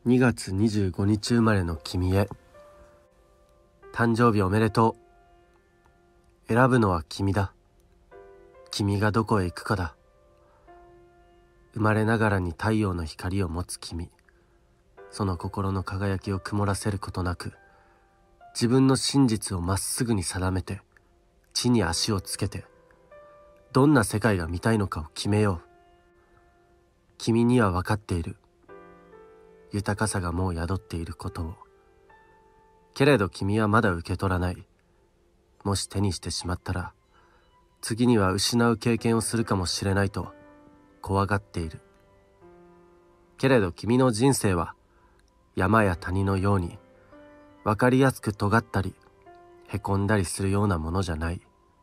2月25日生まれの君へ。誕生日おめでとう。選ぶのは君だ。君がどこへ行くかだ。生まれながらに太陽の光を持つ君。その心の輝きを曇らせることなく、自分の真実をまっすぐに定めて、地に足をつけて、どんな世界が見たいのかを決めよう。君には分かっている。豊かさがもう宿っていることを。けれど君はまだ受け取らない。もし手にしてしまったら、次には失う経験をするかもしれないと怖がっている。けれど君の人生は山や谷のように分かりやすく尖ったりへこんだりするようなものじゃない。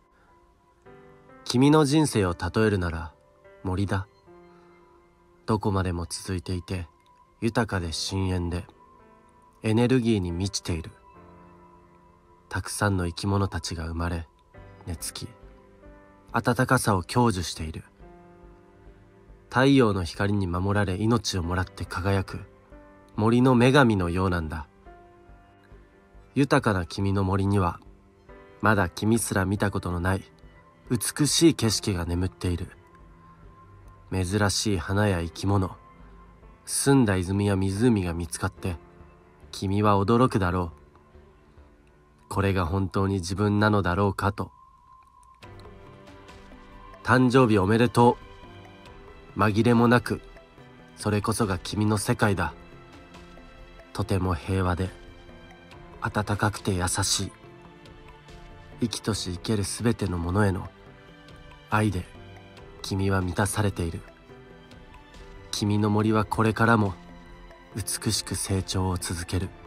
君の人生を例えるなら森だ。どこまでも続いていて豊かで深遠でエネルギーに満ちている。たくさんの生き物たちが生まれ根付き、暖かさを享受している。太陽の光に守られ命をもらって輝く森の女神のようなんだ。豊かな君の森にはまだ君すら見たことのない美しい景色が眠っている。珍しい花や生き物、澄んだ泉や湖が見つかって君は驚くだろう。これが本当に自分なのだろうかと。誕生日おめでとう。紛れもなくそれこそが君の世界だ。とても平和で温かくて優しい。生きとし生けるすべてのものへの愛で君は満たされている。君の森はこれからも美しく成長を続ける。